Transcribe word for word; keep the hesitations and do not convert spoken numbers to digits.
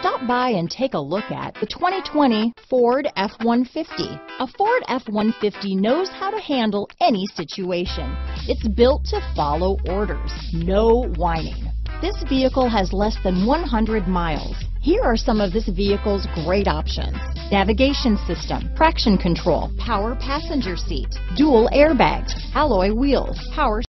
Stop by and take a look at the twenty twenty Ford F one fifty. A Ford F one fifty knows how to handle any situation. It's built to follow orders, no whining. This vehicle has less than one hundred miles. Here are some of this vehicle's great options: navigation system, traction control, power passenger seat, dual airbags, alloy wheels, power